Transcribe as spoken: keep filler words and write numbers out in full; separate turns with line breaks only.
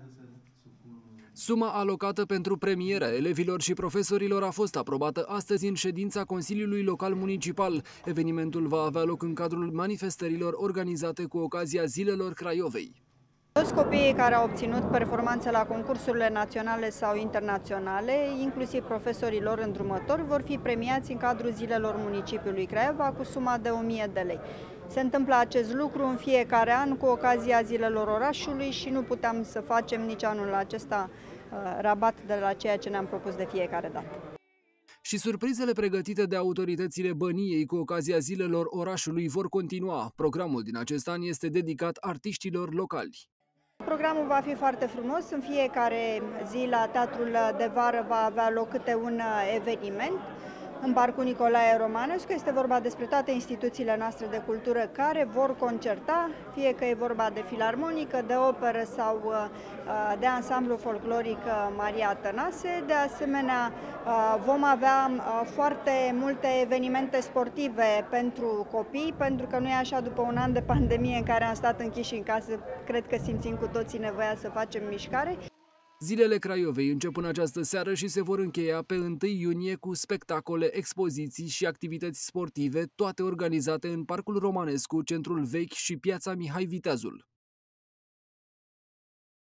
Suma alocată pentru premiera elevilor și profesorilor a fost aprobată astăzi în ședința Consiliului Local Municipal. Evenimentul va avea loc în cadrul manifestărilor organizate cu ocazia Zilelor Craiovei.
Toți copiii care au obținut performanțe la concursurile naționale sau internaționale, inclusiv profesorii lor îndrumători, vor fi premiați în cadrul Zilelor Municipiului Craiova cu suma de o mie de lei. Se întâmplă acest lucru în fiecare an cu ocazia Zilelor Orașului și nu puteam să facem nici anul acesta rabat de la ceea ce ne-am propus de fiecare dată.
Și surprizele pregătite de autoritățile Băniei cu ocazia Zilelor Orașului vor continua. Programul din acest an este dedicat artiștilor locali.
Programul va fi foarte frumos. În fiecare zi la Teatrul de Vară va avea loc câte un eveniment. În Parcul Nicolae Romanescu este vorba despre toate instituțiile noastre de cultură care vor concerta, fie că e vorba de filarmonică, de operă sau de ansamblu folcloric Maria Tănase. De asemenea, vom avea foarte multe evenimente sportive pentru copii, pentru că nu e așa, după un an de pandemie în care am stat închiși în casă, cred că simțim cu toții nevoia să facem mișcare.
Zilele Craiovei încep în această seară și se vor încheia pe întâi iunie cu spectacole, expoziții și activități sportive, toate organizate în Parcul Romanescu, Centrul Vechi și Piața Mihai Viteazul.